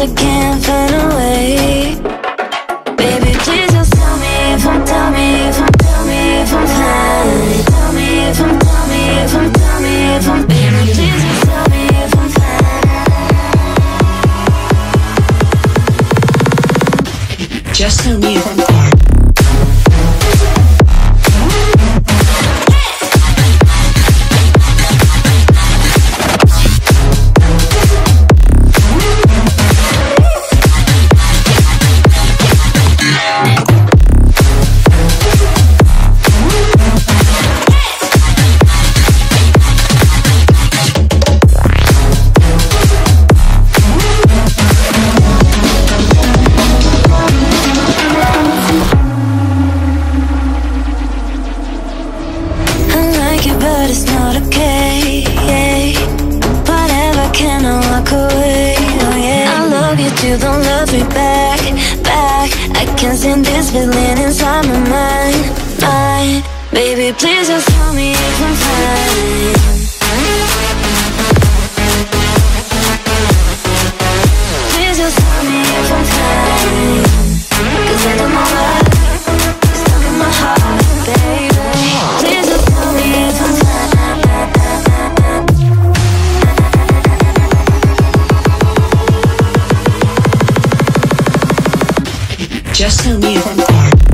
I can't find a way. Baby, please just tell me if I'm, tell me if I'm, tell me if I'm fine. Tell me if I'm, tell me if I'm, tell me if I'm, baby, please just tell me if I'm fine. Just tell me if I'm fine. But it's not okay. Whatever, can I walk away? Oh yeah, I love you too, don't love me back, back. I can't stand this feeling inside my mind. Baby, please just tell me if I'm fine. Please just tell me if I'm fine, 'cause I don't know why it's stuck in my heart, baby. Please just tell me if I'm fine. Just tell me if I'm fine.